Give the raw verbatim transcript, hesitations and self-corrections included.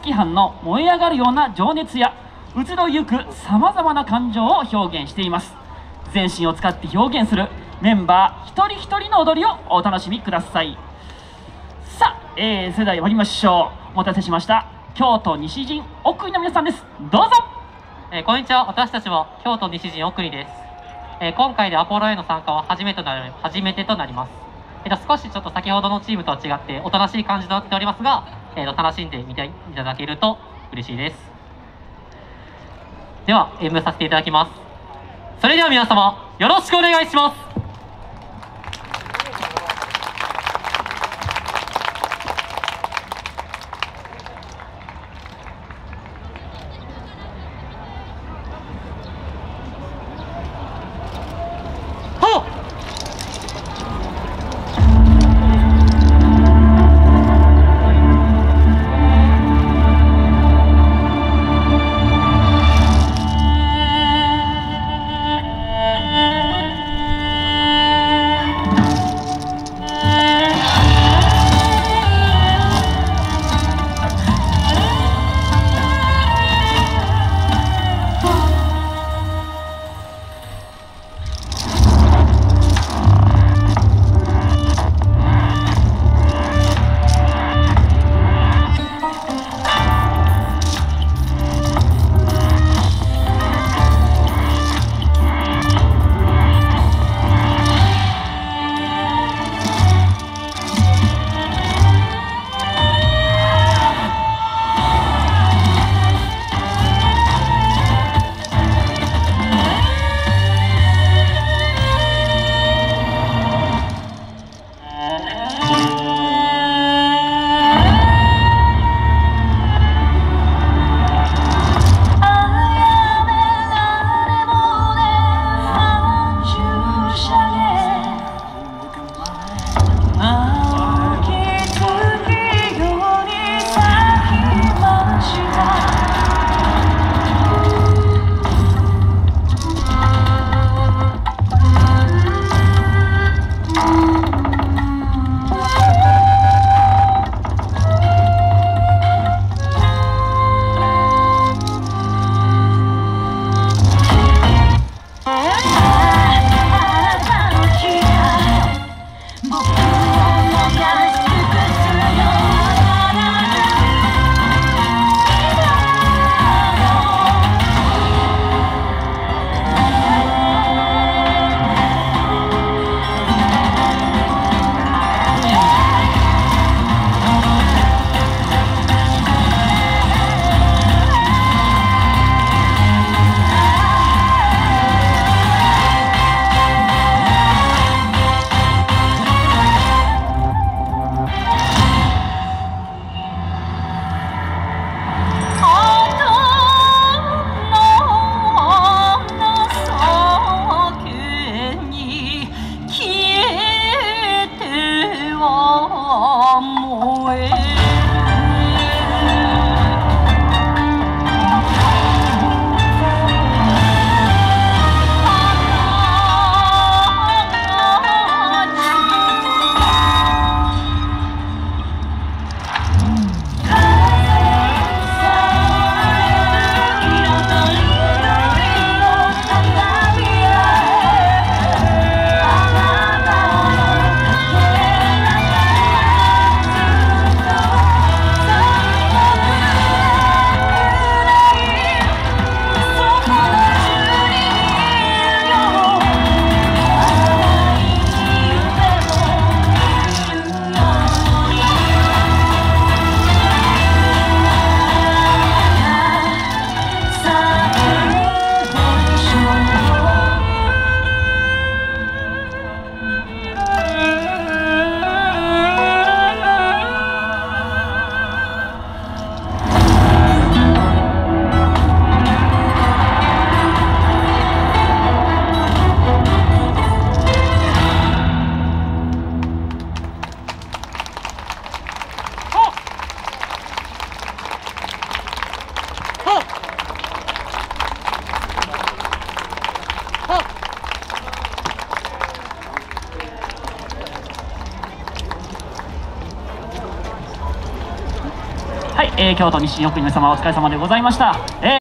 揮班の燃え上がるような情熱や移ろゆくさまざまな感情を表現しています。全身を使って表現するメンバー一人一人の踊りをお楽しみください。さあ、えー、それでは呼びましょう。お待たせしました。京都西陣奥井の皆さんです。どうぞ。 えー、こんにちは。私たちも京都西陣奥井です。えー、今回でアポロへの参加は初めてとなる初めてとなります。えー、と少しちょっと先ほどのチームとは違っておとなしい感じとなっておりますが、えー、と楽しんでみていただけると嬉しいです。では演舞させていただきます。それでは皆様よろしくお願いします。 えー京都西新奥国様お疲れ様でございました。えー